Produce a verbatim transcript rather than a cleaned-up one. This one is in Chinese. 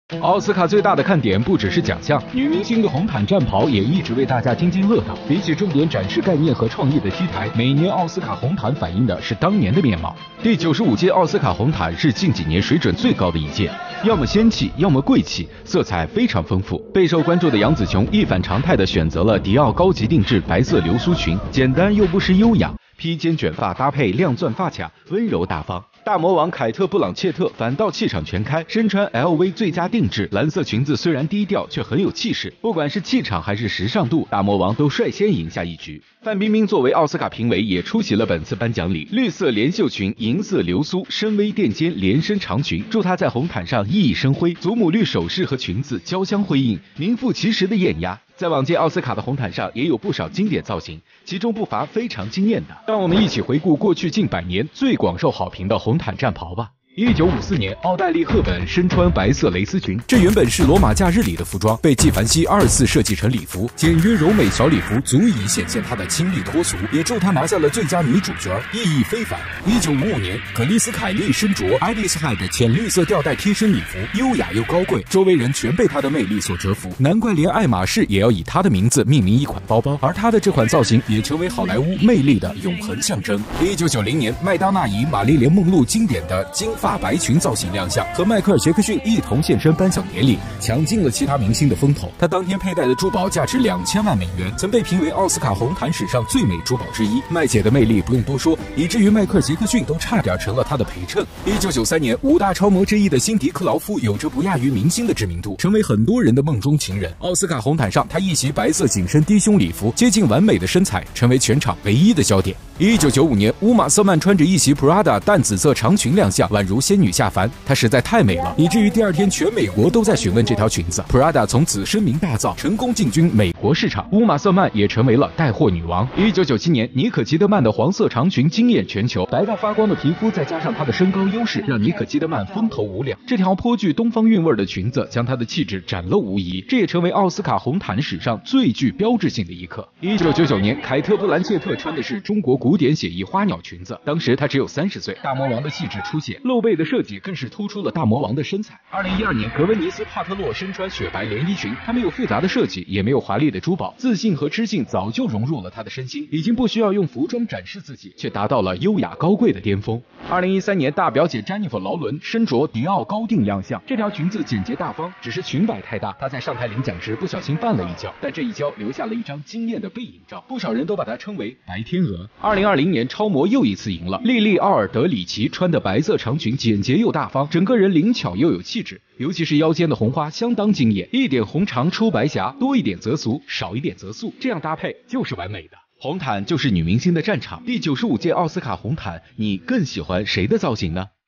奥斯卡最大的看点不只是奖项，女明星的红毯战袍也一直为大家津津乐道。比起重点展示概念和创意的 T 台，每年奥斯卡红毯反映的是当年的面貌。第九十五届奥斯卡红毯是近几年水准最高的一届，要么仙气，要么贵气，色彩非常丰富。备受关注的杨紫琼一反常态的选择了迪奥高级定制白色流苏裙，简单又不失优雅。披肩卷发搭配亮钻发卡，温柔大方。大魔王凯特·布朗切特反倒气场全开，身穿 L V 最佳定制蓝色裙子，虽然低调，却很有气势。不管是气场还是时尚度，大魔王都率先赢下一局。范冰冰作为奥斯卡评委，也出席了本次颁奖礼。绿色连袖裙、银色流苏、深 V 垫肩连身长裙，助她在红毯上熠熠生辉。祖母绿首饰和裙子交相辉映，名副其实的艳压。在往届奥斯卡的红毯上，也有不少经典造型，其中不乏非常惊艳的。让我们一起回顾过去近百年最广受好评的红毯战袍吧。一九五四年，奥黛丽·赫本身穿白色蕾丝裙， 这原本是罗马假日里的服装，被纪梵希二次设计成礼服，简约柔美小礼服足以显现她的清丽脱俗，也助她拿下了最佳女主角，意义非凡。一九五五年，格丽斯·凯利身着爱丽丝海的浅绿色吊带贴身礼服，优雅又高贵，周围人全被她的魅力所折服，难怪连爱马仕也要以她的名字命名一款包包，而她的这款造型也成为好莱坞魅力的永恒象征。一九九零年，麦当娜以玛丽莲·梦露经典的金发白裙造型亮相，和迈克尔·杰克逊一同现身颁奖典礼，抢尽了其他明星的风头。他当天佩戴的珠宝价值两千万美元，曾被评为奥斯卡红毯史上最美珠宝之一。麦姐的魅力不用多说，以至于迈克尔·杰克逊都差点成了她的陪衬。一九九三年，五大超模之一的辛迪·克劳夫有着不亚于明星的知名度，成为很多人的梦中情人。奥斯卡红毯上，她一袭白色紧身低胸礼服，接近完美的身材，成为全场唯一的焦点。一九九五年，乌玛·瑟曼穿着一袭 Prada 淡紫色长裙亮相，宛如仙女下凡。她实在太美了，以至于第二天全美国都在询问这条裙子。Prada 从此声名大噪，成功进军美国市场。乌玛·瑟曼也成为了带货女王。一九九七年，妮可·基德曼的黄色长裙惊艳全球，白到发光的皮肤再加上她的身高优势，让妮可·基德曼风头无两。这条颇具东方韵味的裙子将她的气质展露无遗，这也成为奥斯卡红毯史上最具标志性的一刻。一九九九年，凯特·布兰切特穿的是中国古典写意花鸟裙子，当时她只有三十岁，大魔王的气质出现，露背的设计更是突出了大魔王的身材。二零一二年，格温尼斯·帕特洛身穿雪白连衣裙，她没有复杂的设计，也没有华丽的珠宝，自信和知性早就融入了她的身心，已经不需要用服装展示自己，却达到了优雅高贵的巅峰。二零一三年，大表姐詹妮弗·劳伦身着迪奥高定亮相，这条裙子简洁大方，只是裙摆太大，她在上台领奖时不小心绊了一跤，但这一跤留下了一张惊艳的背影照，不少人都把她称为白天鹅。二零二零年，超模又一次赢了，莉莉·奥尔德里奇穿的白色长裙简洁又大方，整个人灵巧又有气质，尤其是腰间的红花相当惊艳，一点红长出白霞，多一点则俗，少一点则素，这样搭配就是完美的。红毯就是女明星的战场，第九十五届奥斯卡红毯，你更喜欢谁的造型呢？